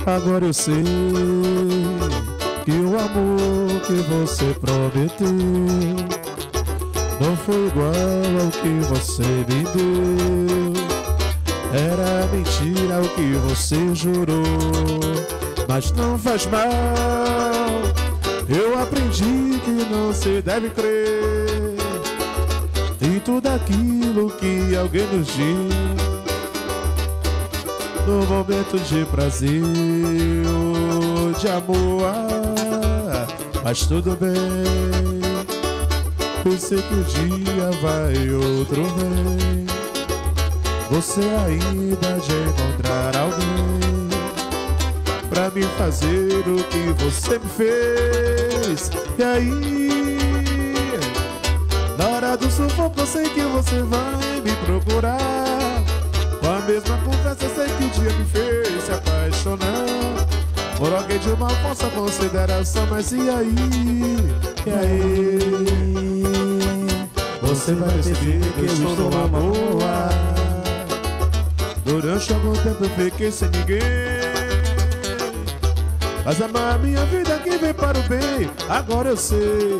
Agora eu sei que o amor que você prometeu não foi igual ao que você me deu. Era mentira o que você jurou, mas não faz mal. Eu aprendi que não se deve crer em tudo aquilo que alguém nos diz no momento de prazer ou de amor. Mas tudo bem, pensei que um dia vai, outro vem. Você ainda há de encontrar alguém pra me fazer o que você me fez. E aí, na hora do sufoco eu sei que você vai me procurar. Com a mesma conversa eu sei que o dia me fez se apaixonar por alguém de uma falsa consideração. Mas e aí? E aí? Você vai perceber que eu estou numa boa. Durante algum tempo eu fiquei sem ninguém, mas amar minha vida que vem para o bem. Agora eu sei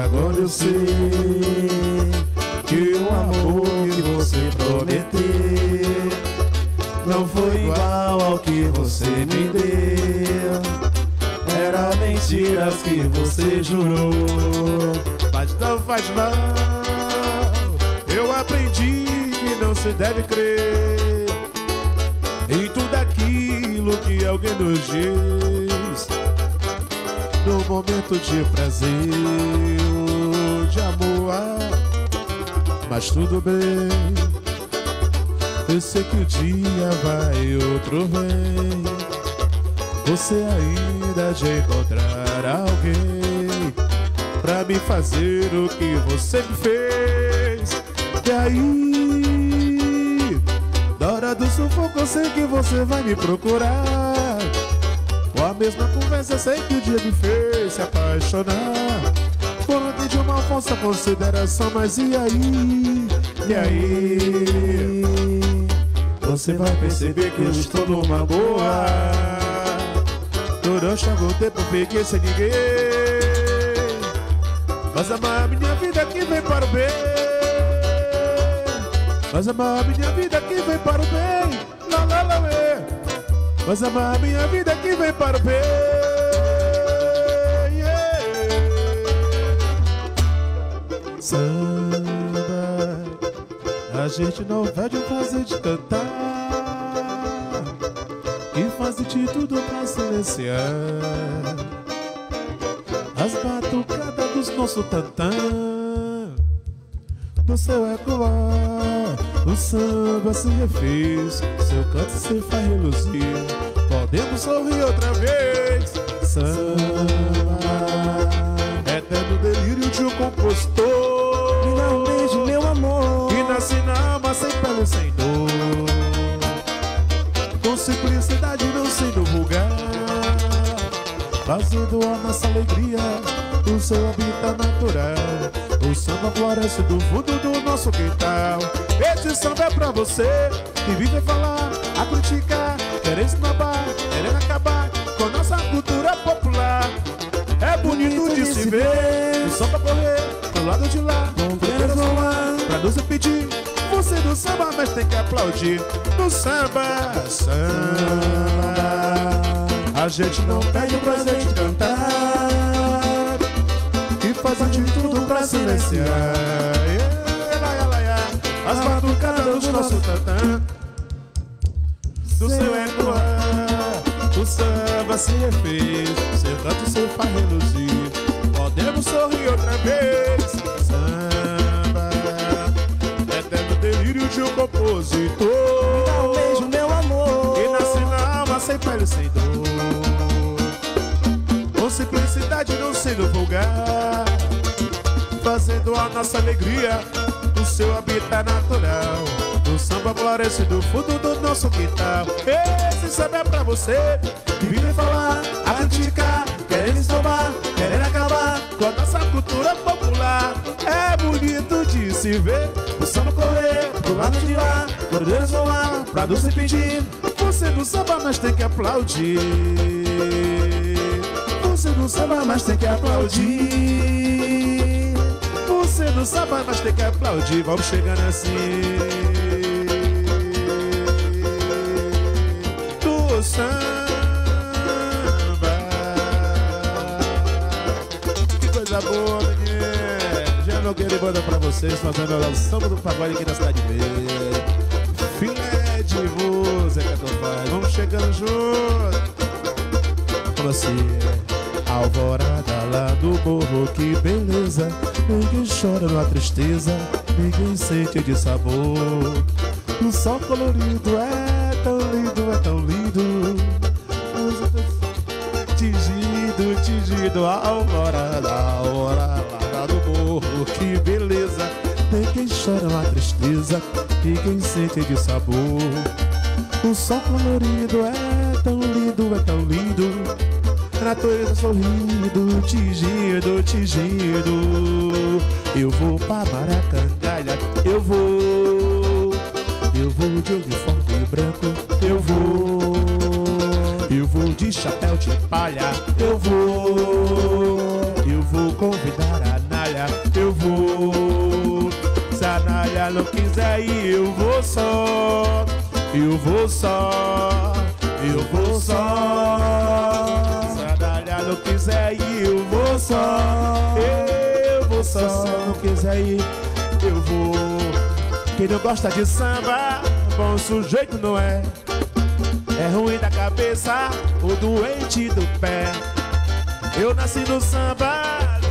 que o amor que você prometeu não foi igual ao que você me deu. Era mentiras que você jurou, mas não faz mal. Eu aprendi que não se deve crer em tudo aquilo que alguém nos diz no momento de prazer ou de amor. Mas tudo bem, eu sei que o dia vai, outro vem. Você ainda há de encontrar alguém pra me fazer o que você me fez. E aí, na hora do sufoco eu sei que você vai me procurar. Com a mesma conversa eu sei que o dia me fez se apaixonar por alguém de uma falsa consideração. Mas e aí? E aí? Você vai perceber que eu estou numa boa. Durante algum tempo eu fiquei sem ninguém, mas amar minha vida que vem para o bem. Mas amar minha vida que vem para o bem. Lá, lá, lá, ué. Mas amar minha vida que vem para o bem. Yeah. Samba, a gente não perde o prazer de cantar e faz de tudo pra silenciar as batucadas dos nossos tantã. No seu ecoar, o samba se refez, seu canto se faz reluzir. Podemos sorrir outra vez. Samba, eterno delírio de um compositor. Me dá um beijo, meu amor, que nasce na alma sem pele, sem dor, com simplicidade não sendo vulgar, fazendo a nossa alegria o seu habitat natural. O samba floresce do fundo do nosso quintal. Esse samba é pra você que vive a falar, a criticar, querer esnobar, querer acabar com nossa cultura popular. É bonito de se ver o samba correr pro lado de lá, fronteiras voar pra nos impedir. Você do samba, mas tem que aplaudir. No samba, samba, a gente não perde o prazer de cantar e faz de tudo pra silenciar as batucadas do nosso tantã. Do seu ecoar, o samba se refez, seu canto se faz reluzir. Podemos sorrir outra vez. Samba, eterno delírio de um compositor. me dá um beijo, meu amor, Que nasce na alma sem pele, sem dor, com simplicidade não sendo vulgar, fazendo a nossa alegria o seu habitat natural. O samba floresce do fundo do nosso quintal. Esse samba é pra você que vive falar, a criticar, querendo esnobar, querendo acabar com a nossa cultura popular. É bonito de se ver o samba correr pro lado de lá, cordeiros voar pra não se pedir. Você não samba, mas tem que aplaudir. Você não samba, mas tem que aplaudir. Você não samba, mas tem que aplaudir. Vamos chegando assim do samba. Que coisa boa, menino. Já não quero banda pra vocês, fazendo o samba do pagode aqui na cidade verde. Filé de música que eu faço. Vamos chegando junto. Como assim? Alvorada lá do morro, que beleza. Ninguém chora numa tristeza, ninguém sente de sabor. O sol colorido é tão lindo, é tão lindo. Tingido, tingido. Alvorada lá do morro, que beleza. Ninguém chora numa tristeza, ninguém sente de sabor. O sol colorido é tão lindo, é tão lindo. Natureza sorrindo, tingindo, tingindo. Eu vou pra Maracangalha, eu vou de uniforme branco, eu vou de chapéu de palha, eu vou convidar a Nália, eu vou. Se a Nália não quiser ir, eu vou só, eu vou só, eu vou só. Não quiser ir, eu vou só, eu vou só. Se não quiser ir, eu vou. Quem não gosta de samba, bom sujeito não é. É ruim da cabeça, ou doente do pé. Eu nasci no samba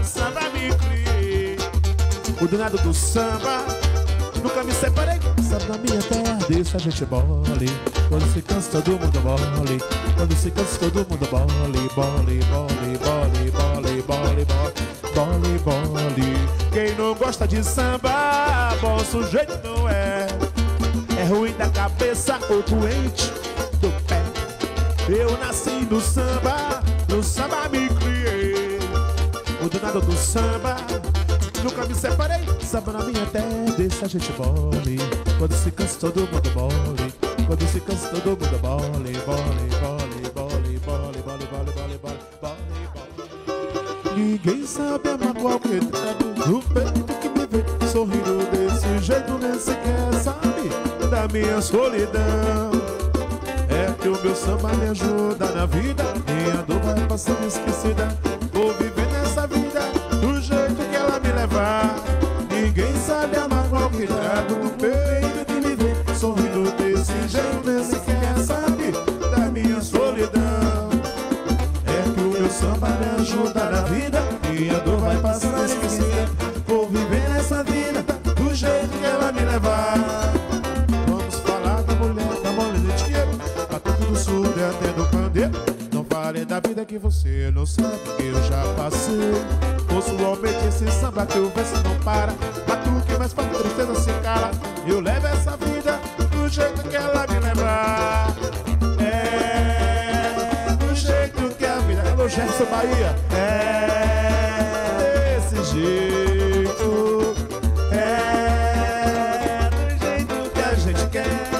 me criei. O danado do samba, nunca me separei. Sabe, na minha terra, deixa a gente bole. Quando se cansa todo mundo bole. Quando se cansa todo mundo bole. Bole, bole, bole, bole, bole, bole, bole. Quem não gosta de samba, bom sujeito não é. É ruim da cabeça ou doente do pé. Eu nasci no samba me criei. O danado do samba, nunca me separei. Samba na minha terra, deixa a gente bole. Quando se cansa todo mundo bole. Quando se cansa todo mundo bole. Bole, bole, bole, bole, bole, bole, bole, bole, bole, bole. Ninguém sabe amar qualquer trago do peito que me vê sorrindo desse jeito, nem sequer sabe da minha solidão. É que o meu samba me ajuda na vida, minha dor vai passando esquecida. Vou viver nessa vida do jeito que ela me levar. Ninguém sabe amar qualquer trago do peito que me vê sorrindo desse jeito, nem sequer sabe da minha solidão. É que o meu samba me ajuda na vida, minha dor vai passar esquecida. Vou viver nessa vida do jeito que ela me levar. Vamos falar da mulher, da mole de dinheiro, batuque do sul e até do pandeiro. Não fale da vida que você não sabe, que eu já passei. Ouço aumente esse samba que o verso não para. Batuque mais pra tristeza se cala. Eu levo essa vida do jeito que ela me levar. É do jeito que a vida. Alô, Gerson Bahia. É desse jeito. É do jeito que a gente quer.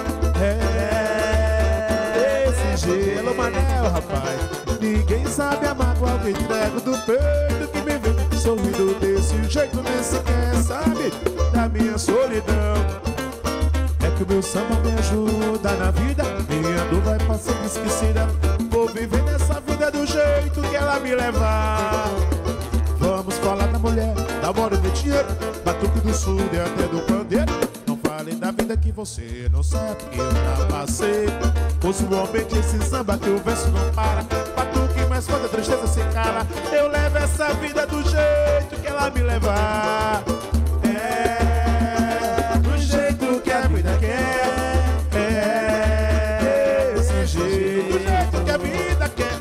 É desse jeito. Alô, Manel, rapaz. Ninguém sabe amar qual que entrego do peito que me vê sorrindo desse jeito, nem sequer sabe da minha solidão. É que o meu samba me ajuda na vida, minha dor vai passando esquecida. Vou viver nessa vida do jeito que ela me levar. Vamos falar da mulher, da mora de dinheiro, batuque do sul e até do pandeiro. Não fale da vida que você não sabe, que eu já passei. Ouço aumente esse samba que o verso não para. Batuque mais quando a tristeza se cala. Eu levo essa vida do jeito que ela me levar. É do jeito que a vida quer. É desse jeito, do jeito que a vida quer.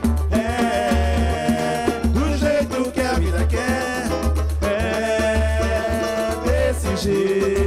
É do jeito que a vida quer. É desse jeito.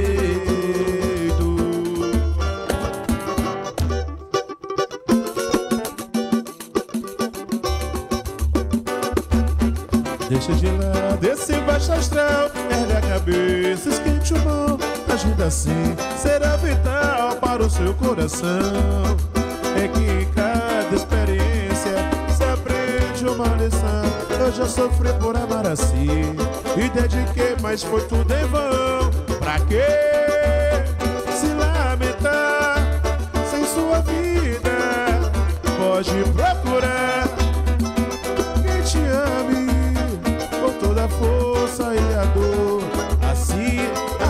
Deixa de lado esse baixo astral, ergue a cabeça, esquente o mão, agindo assim será vital para o seu coração. É que em cada experiência se aprende uma lição. Eu já sofri por amar assim e dediquei, mas foi tudo em vão. Pra quê se lamentar sem sua vida? Pode procurar quem te ame com toda a força e a dor. Assim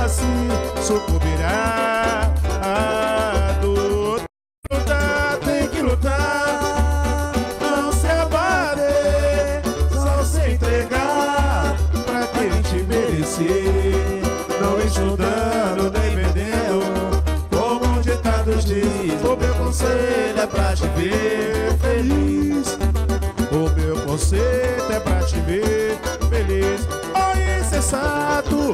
sucumbirá a dor. Lutar, tem que lutar, não se abater, só se entregar pra quem te merecer. Não estudando nem vendendo, como o ditado diz. O meu conselho é pra te ver feliz. O meu conselho é pra te ver feliz. Oh, insensato,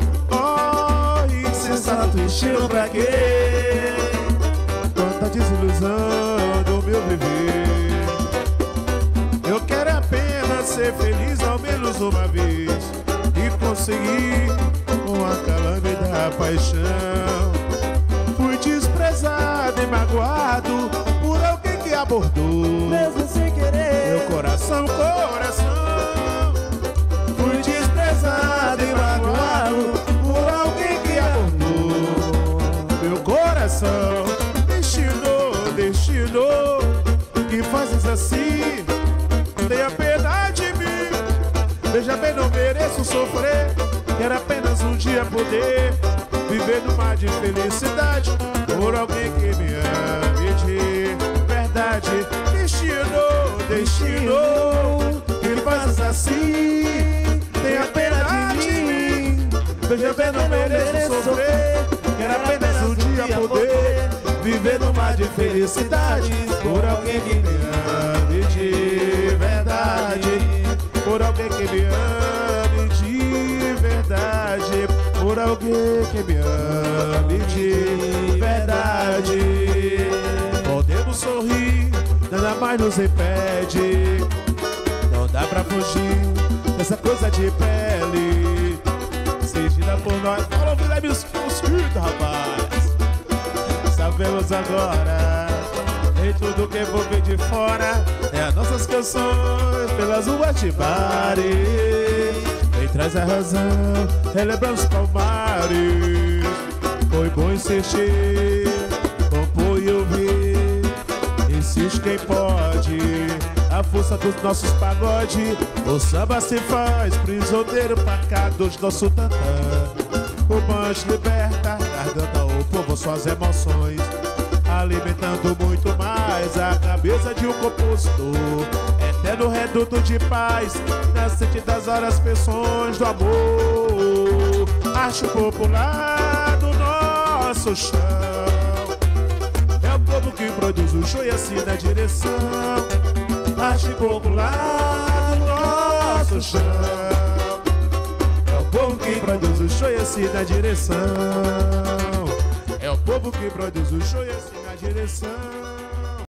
estilo pra quê? Quanta desilusão do meu viver. Eu quero apenas ser feliz ao menos uma vez e conseguir com a calame da paixão. Fui desprezado e magoado por alguém que abordou, mesmo sem querer, meu coração. Fui desprezado e magoado por alguém que abordou meu coração. Destino, que fazes assim, tenha pena de mim. Veja bem, não mereço sofrer. Quero apenas um dia poder viver numa de felicidade por alguém que me ame de verdade. Destino, que fazes assim, tenha pena de mim. Veja bem, não mereço sofrer. Quero apenas um dia poder viver numa de felicidade por alguém que me ame de verdade. Por alguém que me ame de verdade. Por alguém que me ame de verdade. Podemos sorrir, nada mais nos impede. Não dá pra fugir dessa coisa de pele. Se gira por nós. Fala, Guilherme, rapaz. Sabemos agora, em tudo que vou ver de fora, é as nossas canções pelas ruas de bares. Quem traz a razão, relembra os palmares. Foi bom insistir, compor e ouvir. Insiste quem pode, a força dos nossos pagodes. O samba se faz prisioneiro pacado de nosso tantã. O manche liberta, garganta o povo suas emoções, alimentando muito mais a cabeça de um compositor. Eterno reduto de paz, nascente das horas pensões do amor. Arte popular do nosso chão, é o povo que produz o show e assina a direção. Arte popular do nosso chão, é o povo que produz o show e assina a direção. É o povo que produz o show e assina a direção.